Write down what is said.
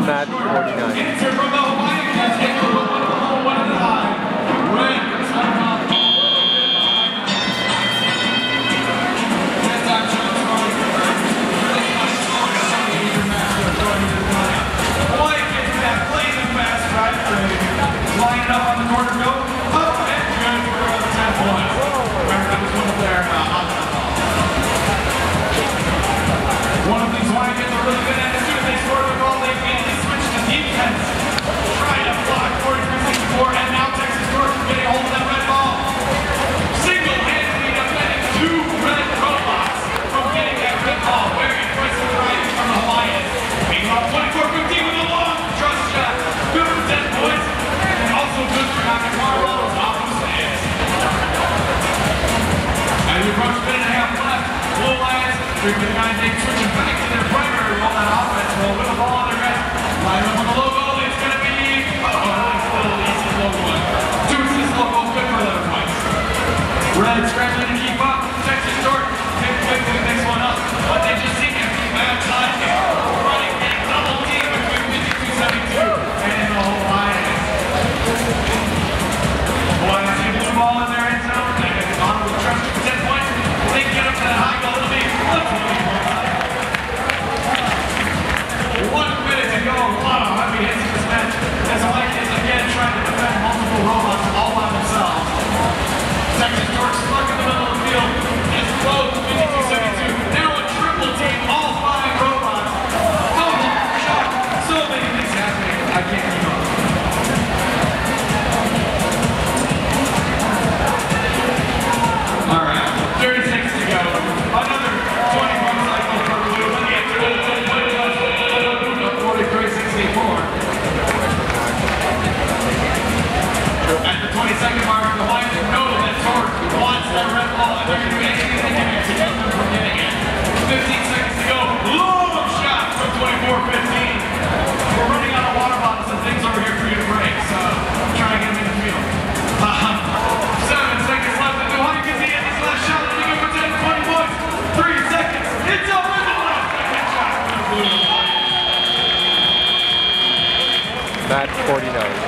Match 49. Line up on the corner, go. Oh, and good for 10 points. Remember, that was one of their one of these Wildcats are really good at it. As soon as they score the ball, they immediately switch to defense. Try to block 43-64, and now Texas North getting a hold of that red ball. Single-handedly defending two red robots from getting that red ball. Very impressive drive from the Hawaiians. Meanwhile, 24-15 with a long trust shot. Good for 10 points. Also good for knocking Colorado's off the stands. As we approach a minute and a half left, Blue Lions, 3:59, switching back to their primary role, that offense role with the ball on their head. Line up on the logo, it's going to be, it's still an easy low one. 2 assist logo, good for 11 points. Red scrambling to keep up. Texas short, take quickly the next one up, but they just seem to keep bad time. Running a double team between 52-72 and the Hawaiians. Hawaiians see the blue ball in their end zone. They get on with trust for 10 points. They get up to the high goal to be 1 minute to go. A lot of heavy hits in this match. As Hawaiians again trying to defend multiple robots all by themselves. Texas George stuck in the middle of the field. It's close to 52-72. Now a triple team, all 5 robots. Total shock. So many things happening. I can't keep up. All right, 30 seconds to go. Another 20 motorcycle for Blue. Let me get through the 43-64. At the 20-second mark, the Hawaiians know that Torque wants that red ball, and they're going to do anything they can to keep them from getting it. 15 seconds to go. Long shot from 24-15. We're running out of water bottles and things over here for you to break, so try and get them in the field. 7 seconds left, and the Hawaiians can get this last shot. Let me go for 10, 20 points. 3 seconds. It's over the last second shot for the Blue Lions. Match 49.